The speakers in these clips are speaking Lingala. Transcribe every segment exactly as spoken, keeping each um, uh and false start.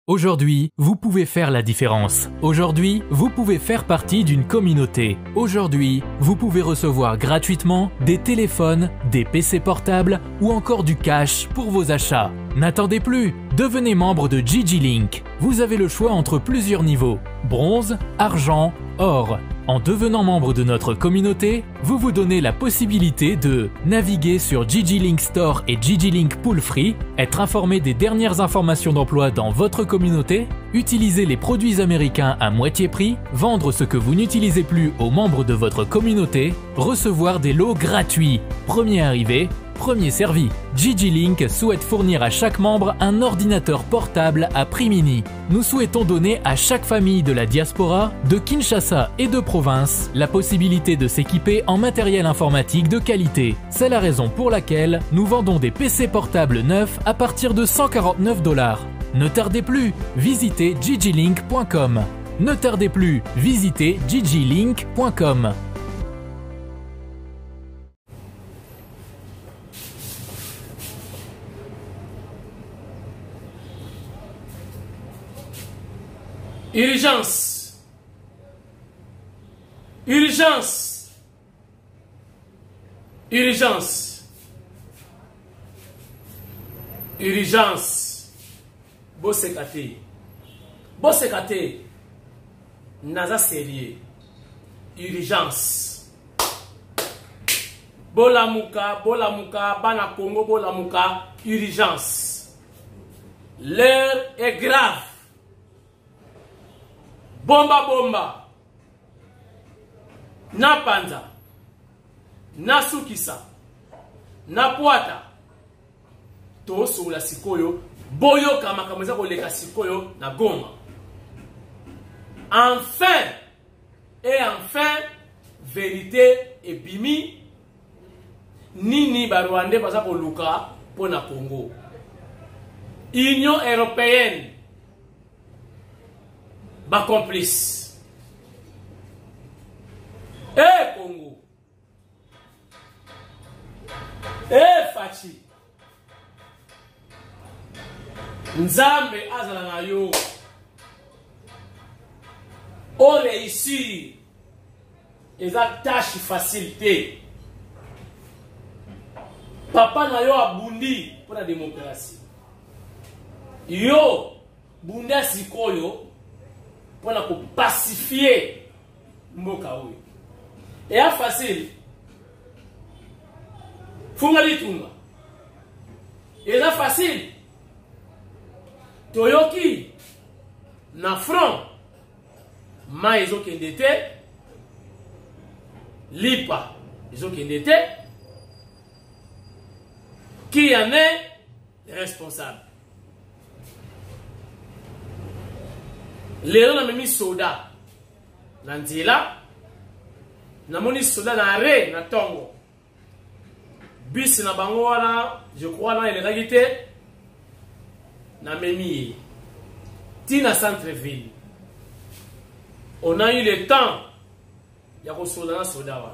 Aujourd'hui, vous pouvez faire la différence. Aujourd'hui, vous pouvez faire partie d'une communauté. Aujourd'hui, vous pouvez recevoir gratuitement des téléphones, des P C portables ou encore du cash pour vos achats. N'attendez plus, devenez membre de Gigi Link. Vous avez le choix entre plusieurs niveaux, bronze, argent, or. En devenant membre de notre communauté, vous vous donnez la possibilité de naviguer sur Gigi Link Store et Gigi Link Pool Free, être informé des dernières informations d'emploi dans votre communauté, utiliser les produits américains à moitié prix, vendre ce que vous n'utilisez plus aux membres de votre communauté, recevoir des lots gratuits. Premier arrivé, premier servi. Gigi Link souhaite fournir à chaque membre un ordinateur portable à prix mini. Nous souhaitons donner à chaque famille de la diaspora, de Kinshasa et de province, la possibilité de s'équiper en matériel informatique de qualité. C'est la raison pour laquelle nous vendons des P C portables neufs à partir de cent quarante-neuf dollars. Ne tardez plus, visitez gigi link point com. Ne tardez plus, visitez gigi link point com. Urgence. Urgence. Urgence. Urgence. Bosekate. Bosekate. Naza sérieux. Urgence. Bolamuka, Bolamuka, Bana Congo, Bolamuka. Urgence. L'heure est grave. Bomba bomba na panza na sukisa na puata to soula sikoyo boyo kama kameza koleka sikoyo na Goma. Enfin et enfin vérité et bimi nini barwande baza ko luka pona Congo. Union européenne ba complice. Eh Congo. Eh Fachi. Nzambe azala na yo. On est ici. Eza tâche facilité. Papa na yo abundi pour la démocratie. Yo bunda sikoyo pour pacifier mboka oyo. Et à facile. Funga litunga. Et là facile. Toyoki na front ma ezo kendete lipa ezo kendete qui en est responsable. Lelo na memi soda na nzela na moni soda na re na tongo bis na bango wana je crois na ele ragité na memi tina centre ville. On a eu le temps ya ko soda na soda wana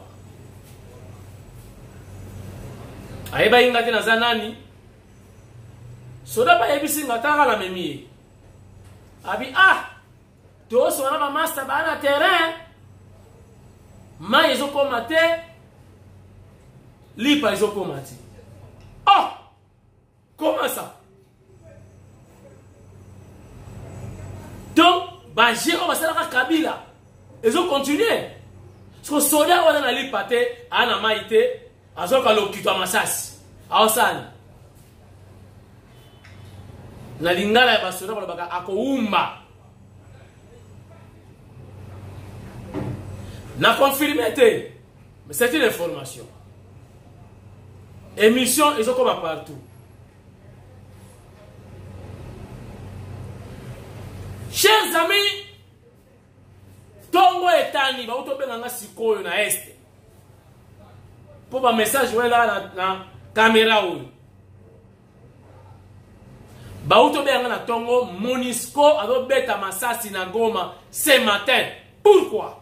ayeba inga tena za nani soda ba yebisi ngataka na memi abi ah tous on a master bana terrain ma ils ont commenté lipa ils ont commenté. Oh comment ça? Donc baje on va sala Kabila ils ont continué parce que soda wana na lipate ana maite azoka lokitwa masasi awasani na lingala ya basoda balobaka akoumba n'a confirmé, mais c'est une information. Émission, ils ont comme partout. Chers amis, Tongo et Tani, ba uto benanga sikoyo na este. Pour ba message ouais là na caméra ou. Ba uto benanga na Tongo Monisco ado beta masasi na Goma ce matin. Pourquoi?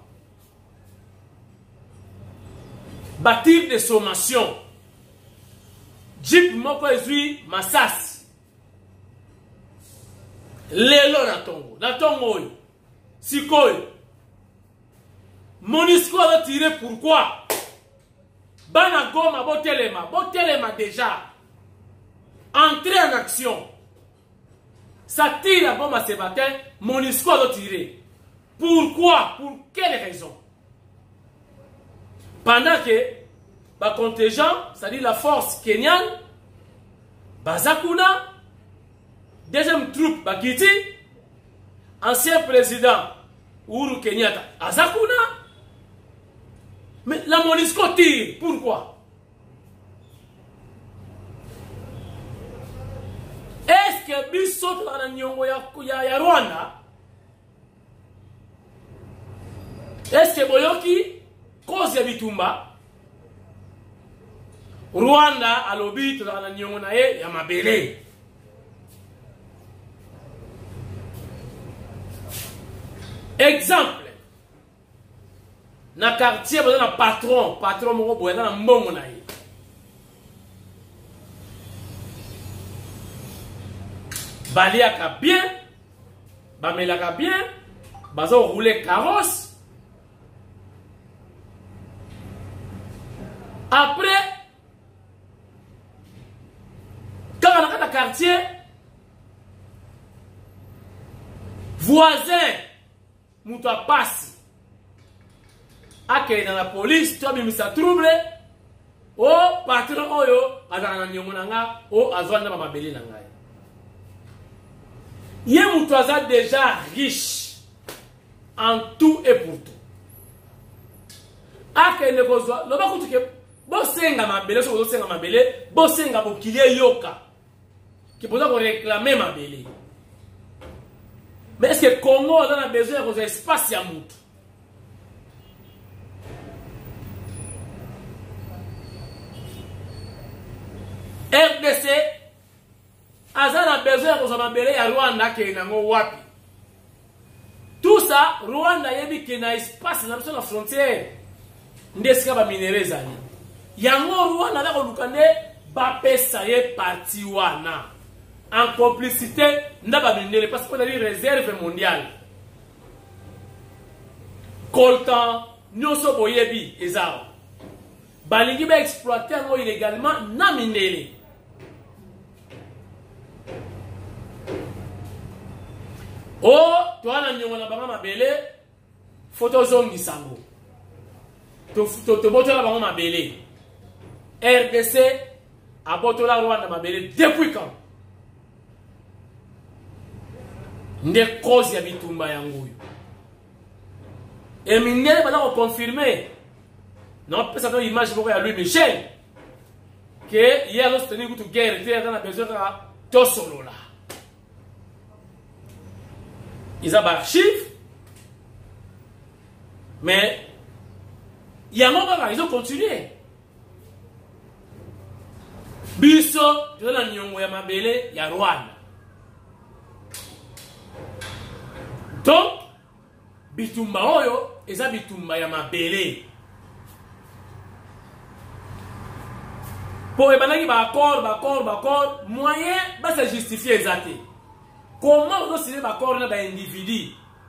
Bâtir de sommation. Jeep moko ezui masasi. lelo na tongo na tongo oyo sikoyo Monisco a tiré pourquoi bana goma botelema botelema déjà entrer en action ça tire à bombe ce matin Monisco a tiré pourquoi pour quelle raison pendant que ba contingent c'est-à-dire la force kenyane Bazakuna deuxième troupe Bakiti, ancien président Uhuru Kenyatta, Azakuna. Mais la Monisco tire. Pourquoi? Est-ce que Bissot la Nyongo ya Rwanda? Est-ce que Boyoki, cause ya Bitumba, Rwanda alobi to la Nyongo na ye ya mabele? Exemple, na quartier boza na patron, patron moko boya na mbongo na ye. Baliaka bien, bamelaka bien, bazo rouler carrosse. Après, quand on a dans le quartier, voisin, Mouta passe. Ake dans la police, toi bimisa trouble. Oh, patron oyo, azana nyomunanga, oh, azwana mababeli nanga. Yé Moutouaza déjà riche en tout et pour tout. Ake ne kozwa, loba kutuke, bosenga mabele, so bosenga mabele, bosenga bokilie yoka. Qui peut réclamer mabele. Mais est-ce que le Congo a besoin de l'espace à Mout? R D C a besoin de mabele à Rwanda qui est dans Wapi. Tout ça, Rwanda a dit qu'il y a un espace dans la frontière. Ndeska ba minéraux zali. Yango Rwanda na kolukane ba pesa ye parti wana. En complicité, n'aba minéraux parce qu'on a dit réserve mondiale. Coltan, nyoso boyebi ezao. Balingi ba exploiter ngo illégalement na minéraux. Oh, toi na nyongo na banga mabele photo zongi sango. To to to botola bango mabele. R D C a botola Rwanda mabele depuis quand? Nde cause ya bitumba yango. Et minere bala ko confirmer. Non, peut ça une image beaucoup à Louis Michel que hier nous tenons toute guerre, il a besoin de tout solo là. Ils ont archives, mais il y a un moment ils ont continué. Biso, tu as nyongo ya mabele ya Rwanda. Donc, bitumba oyo, eza bitumba ya mabele. Pour les accord, accord, accord, moyen, bah c'est justifier exactement. Comment on signer l'accord dans un individu?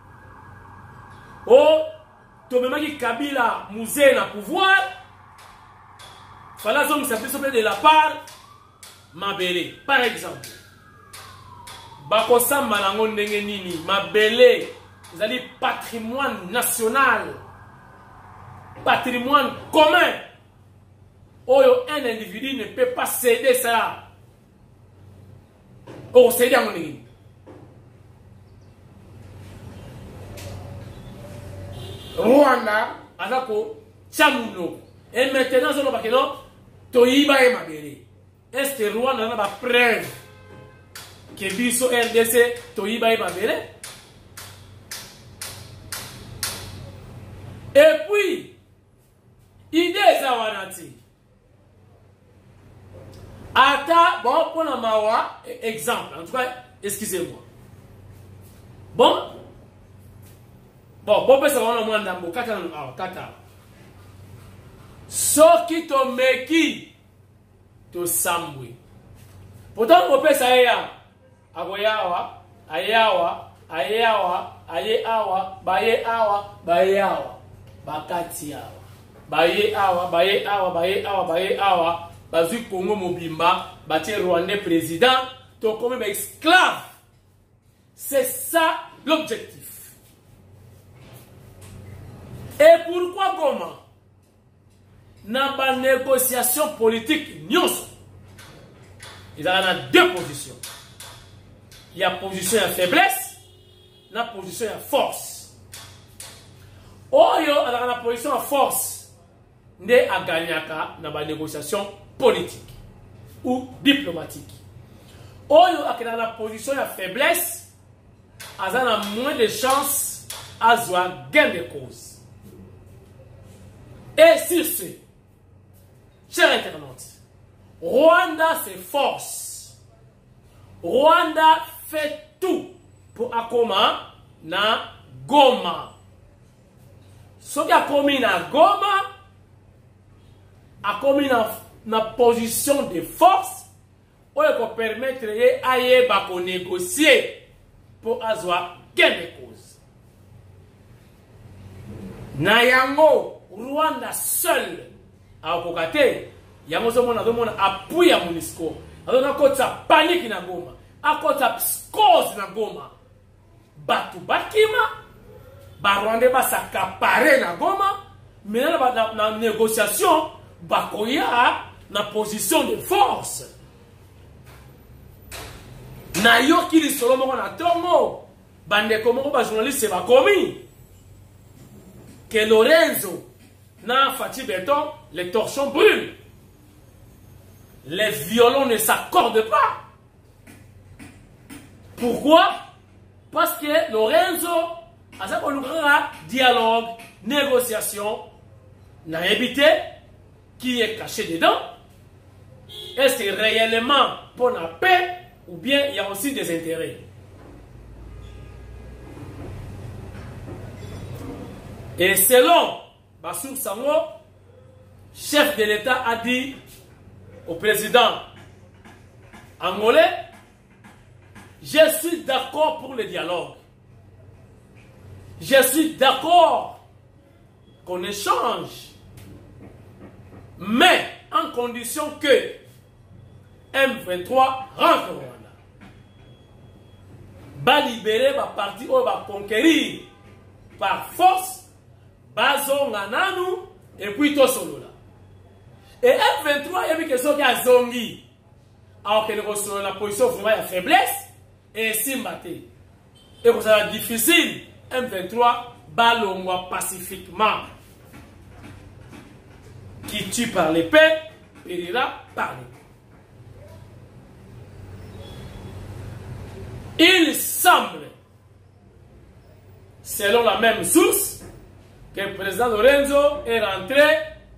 Oh, tu me dis Kabila, Mouzé na pouvoir. Voilà, ça s'appelle de la part Mabele. Par exemple, Bakosa Malangon Nengenini, Mabele, vous allez patrimoine national, patrimoine commun. Oh, un individu ne peut pas céder ça. Oh, céder à mon église. Rwanda, Azako, Chamuno. Et maintenant, on va dire Toyiba et Mabele. Est-ce que Rwanda a la preuve que Biso R D C, Toyiba et Mabele? Et puis, idée Zawanati. Ata, bon, pour la mawa, exemple, en tout cas, excusez-moi. Bon, bon, bon, ça va, on a un kata, kata. Soki to meki, to sambui. Pourtant, on peut ça, ya, agoyawa, aye awa aye awa aye awa baye awa baye awa bakati awa baye awa baye awa baye awa baye awa bazui Congo mobimba batie Rwandais président to comme esclave. C'est ça l'objectif. Et pourquoi Goma dans la négociation politique nyonso il y a deux positions. Il y a position de faiblesse, la position de force. Oyo a la position de force ne a gagné dans la négociation politique ou diplomatique. Oyo a la position de faiblesse a moins de chances à avoir gain de cause. Et sur ce, chers internautes, Rwanda se force. Rwanda fait tout pour Akoma na Goma. Ce qui a commis na Goma a commis na, na position de force où il peut permettre à Yeba de négocier pour avoir gain de cause. Nayango, Rwanda seul a Okokate. Yango zomona zomona appui ya MONUSCO. Azona kota panique na Goma. Akota psychose na Goma. Batu bakima. Ba Rwanda ba s'accaparer na Goma. Mais na, na, na négociation bakoya na position de force. Na yo kili solo moko na tongo. Bande komoko ba journaliste ba komi. Que Lorenzo na Fati Beton les torchons brûlent. Les violons ne s'accordent pas. Pourquoi? Parce que Lorenzo a ça qu'on dialogue, négociation, n'a évité qui est caché dedans. Est-ce que réellement pour la paix ou bien il y a aussi des intérêts? Et selon Bassou Sango, chef de l'État a dit au président angolais, je suis d'accord pour le dialogue. Je suis d'accord qu'on échange, mais en condition que M vingt-trois rentre au Rwanda. Va libérer ma partie ou va conquérir par force, bazo ngananu et puis to solo là. Et M vingt-trois, il y a une question qui a zongi. Alors qu'elle reçoit la position vraiment de faiblesse et simbaté. Et que ça va difficile, M vingt-trois balongwa pacifiquement. Qui tue par l'épée, périra par l'épée. Il semble, selon la même source, que le président Lorenzo est rentré.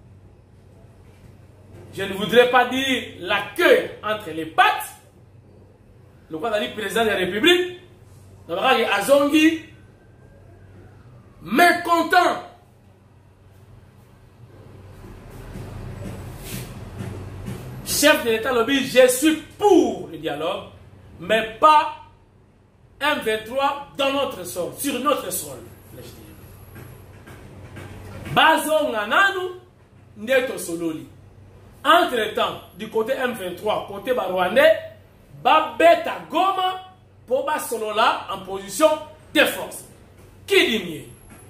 Je ne voudrais pas dire la queue entre les pattes. Le quoi dit président de la République, Azongi, mécontent. Chef de l'État lobby, je suis pour le dialogue, mais pas M vingt-trois dans notre sol, sur notre sol. Bazon Nananu, Neto Sololi. Entre-temps, du côté M vingt-trois, côté Rwandais, Babeta Goma, pour Basolola en position de force. Qui dit mieux?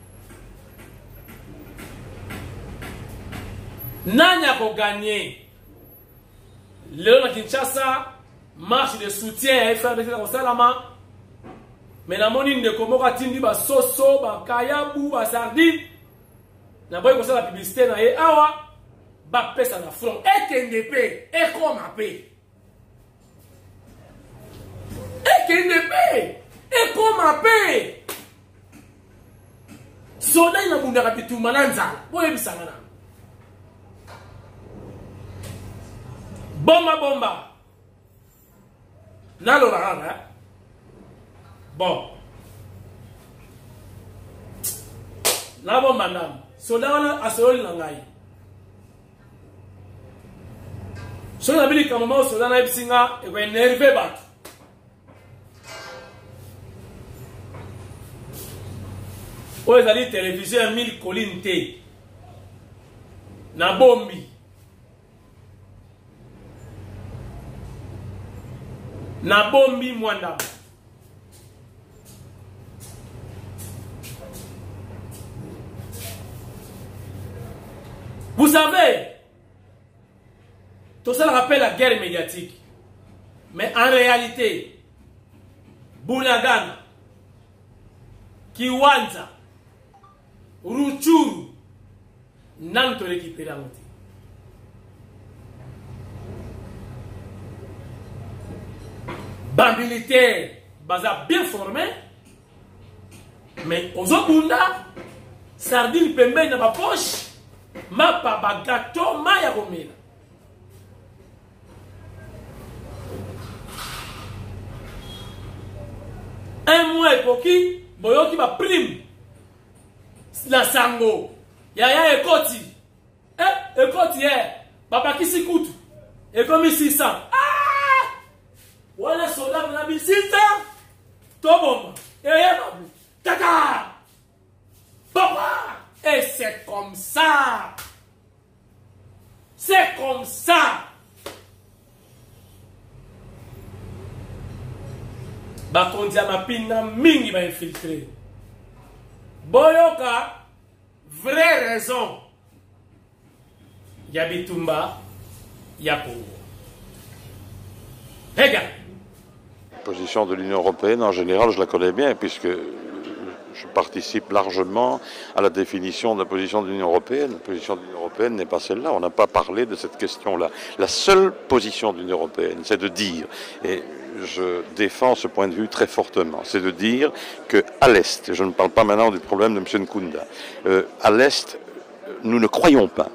Nanya pour gagner. Léon Kinshasa, marche de soutien, F R D C au Salama. Mais la monine de Komora Tindi, ba Soso, ba Kayabu, ba Sardi. Na boy comme ça la publicité na ye awa. Ba pesa na front. Et Kendepe, et Komape. Et Kendepe, et Komape. Soda ina bunda kapitu mananza. Boye bisangana. Bomba bomba. Nalo la rana. Bon. La bomba nam. Soda wana asoli nangai. So na bili kama mo soda na bisinga e ko enerve bat. oyo ezali télévision ya mille collines te na bombi na bombi mwandamo. Vous savez, tout ça rappelle la guerre médiatique. Mais en réalité, Bunagana, Kiwanja, Ruchuru, n'ont pas récupéré la moitié. Bas militaire, baza bien formé, mais aux Obunda, sardine pembe dans ma poche. Ma papa gâteau ma ya komela. Un mois époki boyoki ba prime la sango ya ya ekoti eh ekoti eh papa kisi kutu ekomi six cents ah wala soda na bi six cents to bomba eh eh babu tata papa. Et c'est comme ça. C'est comme ça. Bakondia mapina mingi va infiltrer. Boyoka, vraie raison. Yabitumba, Yapo. Regarde. La position de l'Union européenne, en général, je la connais bien, puisque je participe largement à la définition de la position de l'Union européenne. La position de l'Union européenne n'est pas celle-là. On n'a pas parlé de cette question-là. La seule position de l'Union européenne, c'est de dire, et je défends ce point de vue très fortement, c'est de dire qu'à l'Est, je ne parle pas maintenant du problème de M. Nkunda, euh, à l'Est, nous ne croyons pas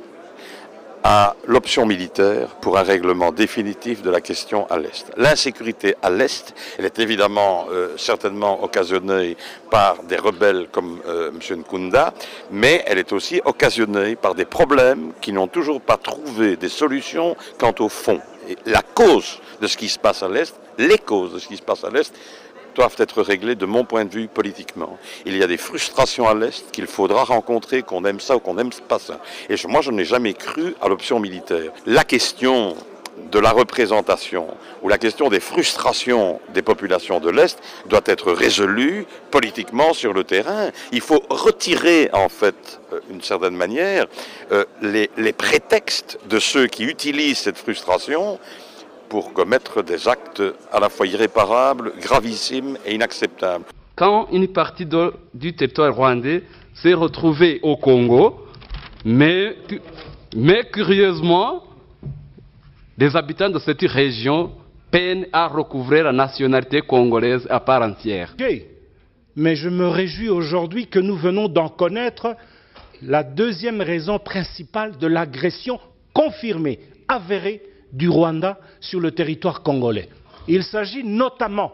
à l'option militaire pour un règlement définitif de la question à l'Est. L'insécurité à l'Est, elle est évidemment euh, certainement occasionnée par des rebelles comme euh, M. Nkunda, mais elle est aussi occasionnée par des problèmes qui n'ont toujours pas trouvé des solutions quant au fond. Et la cause de ce qui se passe à l'Est, les causes de ce qui se passe à l'Est, doivent être réglées de mon point de vue politiquement. Il y a des frustrations à l'Est qu'il faudra rencontrer, qu'on aime ça ou qu'on n'aime pas ça. Et je, moi, je n'ai jamais cru à l'option militaire. La question de la représentation ou la question des frustrations des populations de l'Est doit être résolue politiquement sur le terrain. Il faut retirer, en fait, d'une certaine manière, euh, les, les prétextes de ceux qui utilisent cette frustration pour commettre des actes à la fois irréparables, gravissimes et inacceptables. Quand une partie de, du territoire rwandais s'est retrouvée au Congo, mais, mais curieusement, les habitants de cette région peinent à recouvrer la nationalité congolaise à part entière. Okay. Mais je me réjouis aujourd'hui que nous venons d'en connaître la deuxième raison principale de l'agression confirmée, avérée, du Rwanda sur le territoire congolais. Il s'agit notamment,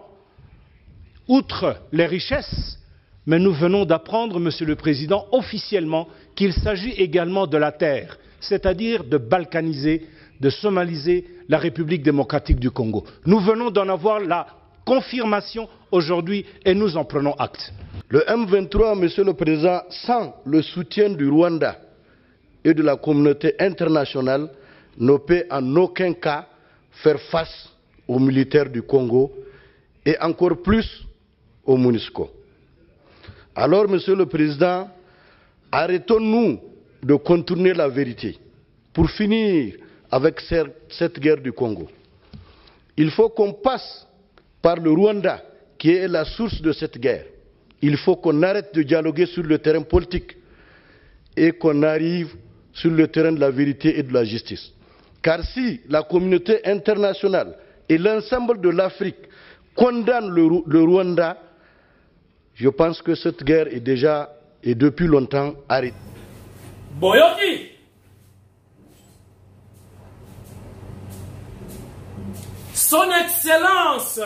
outre les richesses, mais nous venons d'apprendre, Monsieur le Président, officiellement, qu'il s'agit également de la terre, c'est-à-dire de balkaniser, de somaliser la République démocratique du Congo. Nous venons d'en avoir la confirmation aujourd'hui et nous en prenons acte. Le M vingt-trois, Monsieur le Président, sans le soutien du Rwanda et de la communauté internationale, ne peut en aucun cas faire face aux militaires du Congo et encore plus aux MONUSCO. Alors, Monsieur le Président, arrêtons-nous de contourner la vérité pour finir avec cette guerre du Congo. Il faut qu'on passe par le Rwanda, qui est la source de cette guerre. Il faut qu'on arrête de dialoguer sur le terrain politique et qu'on arrive sur le terrain de la vérité et de la justice. Car si la communauté internationale et l'ensemble de l'Afrique condamnent le, le Rwanda, je pense que cette guerre est déjà et depuis longtemps arrêtée. Boyoki, Son Excellence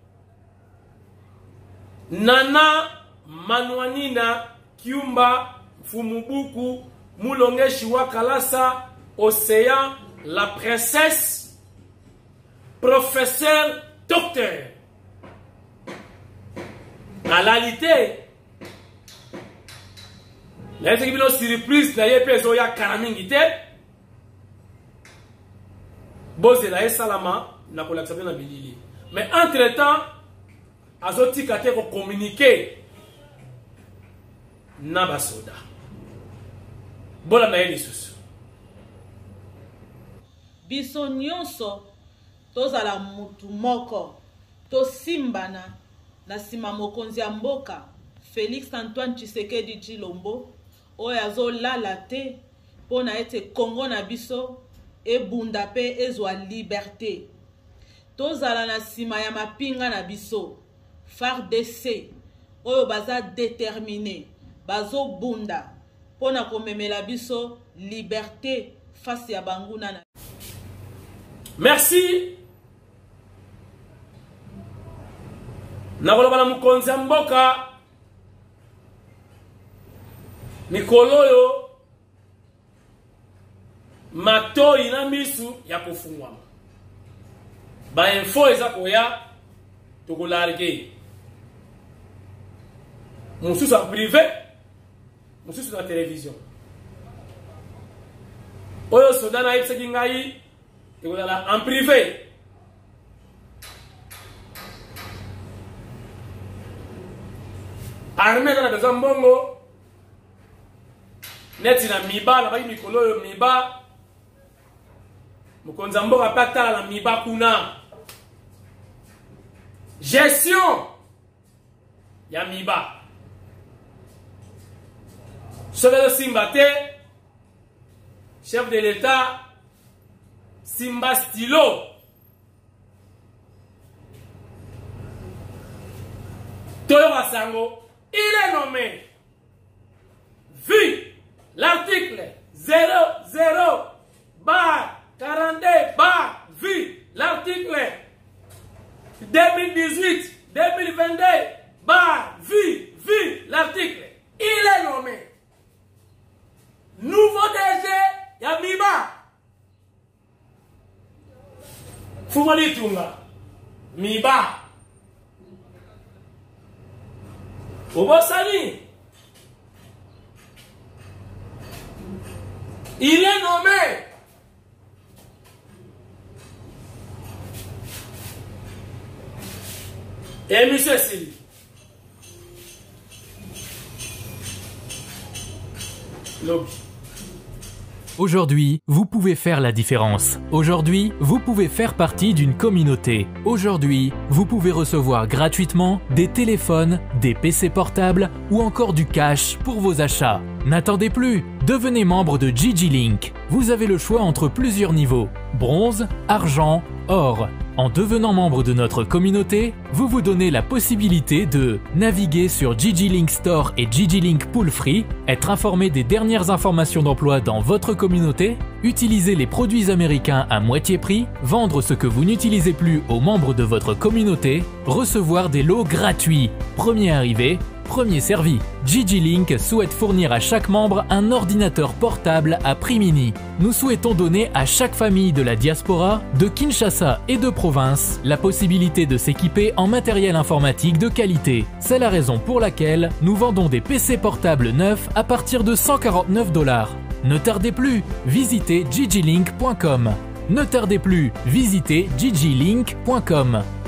Nana Manwanina Kyumba Fumubuku Mulonge Shiwa Kalasa Océan, la princesse, professeur, docteur. En réalité, La yete kibino surprise na ye peso ya karamingi te. Boze la salama na kolaksa na bilili. Mais entre temps, azoti kate ko communiquer na basoda. Bola na ye lisusu. Biso nyonso tozala mutu moko tosimbana na sima mokonzi ya mboka Félix Antoine Tshisekedi Tshilombo oyo azolala te pona ete Congo na biso ebunda pe ezwa liberté. Tozala na sima ya mapinga na biso F A R D C oyo baza déterminé bazo bunda pona komemela biso liberté face ya banguna na. Merci. Nakoloba na mukonzi ya mboka mikolo yo matoi na misu ya kufungwama. Ba info eza koya tokolarge. Mususu en privé, mususu na télévision. Oyo soda na yebisaki ngai tokolala en privé. Armée na besoin mbongo neti na miba na baki mikolo yo miba mukonza mboka patala na miba kuna gestion ya miba Sovelo Simba te chef de l'État Simba stylo Toyo Basango. Il est nommé, vu l'article zéro zéro bar quarante-deux bar, vu l'article deux mille dix-huit deux mille vingt-deux bar, vu, vu l'article, il est nommé nouveau D G Yamiba Fumali Tunga Miba Obosani. Il est nommé et monsieur Sili. Lobby. Aujourd'hui, vous pouvez faire la différence. Aujourd'hui, vous pouvez faire partie d'une communauté. Aujourd'hui, vous pouvez recevoir gratuitement des téléphones, des P C portables ou encore du cash pour vos achats. N'attendez plus, devenez membre de Gigi Link. Vous avez le choix entre plusieurs niveaux, bronze, argent, or. En devenant membre de notre communauté, vous vous donnez la possibilité de naviguer sur Gigi Link Store et Gigi Link Pool Free, être informé des dernières informations d'emploi dans votre communauté, utiliser les produits américains à moitié prix, vendre ce que vous n'utilisez plus aux membres de votre communauté, recevoir des lots gratuits. Premier arrivé, premier servi. Gigi Link souhaite fournir à chaque membre un ordinateur portable à prix mini. Nous souhaitons donner à chaque famille de la diaspora, de Kinshasa et de province, la possibilité de s'équiper en matériel informatique de qualité. C'est la raison pour laquelle nous vendons des P C portables neufs à partir de cent quarante-neuf dollars. Ne tardez plus, visitez gigi link point com. Ne tardez plus, visitez gigi link point com.